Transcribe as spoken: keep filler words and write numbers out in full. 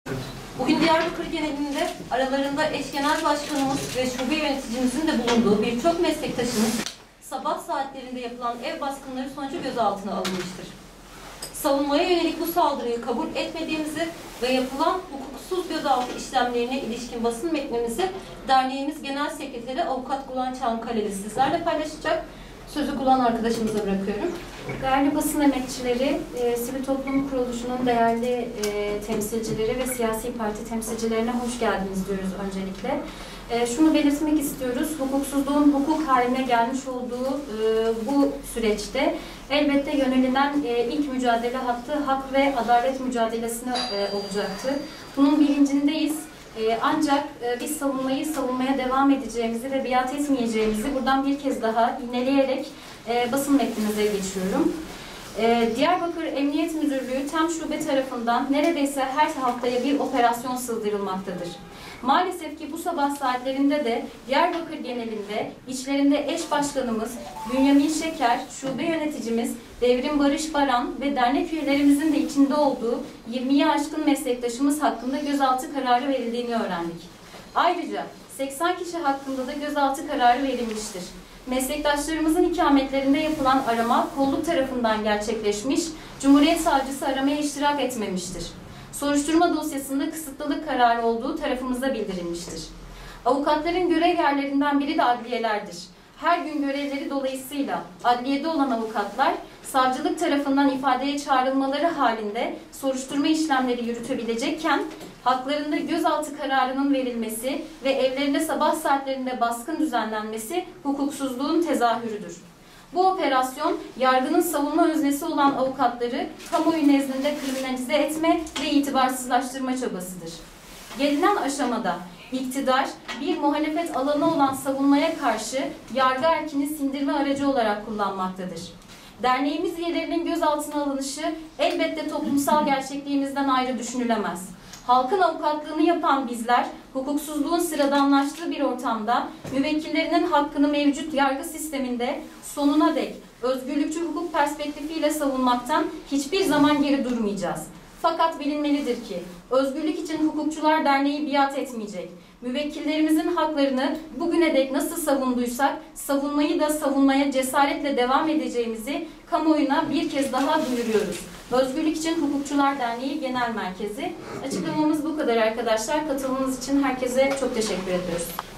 Bugün Diyarbakır genelinde aralarında eş genel başkanımız ve şube yöneticimizin de bulunduğu birçok meslektaşımız sabah saatlerinde yapılan ev baskınları sonucu gözaltına alınmıştır. Savunmaya yönelik bu saldırıyı kabul etmediğimizi ve yapılan hukuksuz gözaltı işlemlerine ilişkin basın metnimizi derneğimiz Genel Sekreteri Avukat Gulan Çankaya'lı sizlerle paylaşacak. Sözü Gulan arkadaşımıza bırakıyorum. Değerli basın emekçileri, e, Sivil Toplum Kuruluşu'nun değerli e, temsilcileri ve siyasi parti temsilcilerine hoş geldiniz diyoruz öncelikle. E, şunu belirtmek istiyoruz, hukuksuzluğun hukuk haline gelmiş olduğu e, bu süreçte elbette yönelilen e, ilk mücadele hattı hak ve adalet mücadelesine e, olacaktı. Bunun bilincindeyiz. Ancak biz savunmayı savunmaya devam edeceğimizi ve biat etmeyeceğimizi buradan bir kez daha yineleyerek basın metnimize geçiyorum. Diyarbakır Emniyet Müdürlüğü TEM Şube tarafından neredeyse her haftaya bir operasyon sızdırılmaktadır. Maalesef ki bu sabah saatlerinde de Diyarbakır genelinde içlerinde eş başkanımız Bünyamin Şeker, şube yöneticimiz Devrim Barış Baran ve dernek üyelerimizin de içinde olduğu yirmiyi aşkın meslektaşımız hakkında gözaltı kararı verildiğini öğrendik. Ayrıca seksen kişi hakkında da gözaltı kararı verilmiştir. Meslektaşlarımızın ikametlerinde yapılan arama kolluk tarafından gerçekleşmiş, Cumhuriyet Savcısı aramaya iştirak etmemiştir. Soruşturma dosyasında kısıtlılık kararı olduğu tarafımıza bildirilmiştir. Avukatların görev yerlerinden biri de adliyelerdir. Her gün görevleri dolayısıyla adliyede olan avukatlar, savcılık tarafından ifadeye çağrılmaları halinde soruşturma işlemleri yürütebilecekken, haklarında gözaltı kararının verilmesi ve evlerine sabah saatlerinde baskın düzenlenmesi hukuksuzluğun tezahürüdür. Bu operasyon, yargının savunma öznesi olan avukatları kamuoyu nezdinde kriminalize etme ve itibarsızlaştırma çabasıdır. Gelinen aşamada iktidar, bir muhalefet alanı olan savunmaya karşı yargı erkini sindirme aracı olarak kullanmaktadır. Derneğimiz üyelerinin gözaltına alınışı elbette toplumsal gerçekliğimizden ayrı düşünülemez. Halkın avukatlığını yapan bizler, hukuksuzluğun sıradanlaştığı bir ortamda müvekkillerinin hakkını mevcut yargı sisteminde sonuna dek özgürlükçü hukuk perspektifiyle savunmaktan hiçbir zaman geri durmayacağız. Fakat bilinmelidir ki Özgürlük için Hukukçular Derneği biat etmeyecek. Müvekkillerimizin haklarını bugüne dek nasıl savunduysak savunmayı da savunmaya cesaretle devam edeceğimizi kamuoyuna bir kez daha duyuruyoruz. Özgürlük için Hukukçular Derneği Genel Merkezi. Açıklamamız bu kadar arkadaşlar. Katılımınız için herkese çok teşekkür ediyoruz.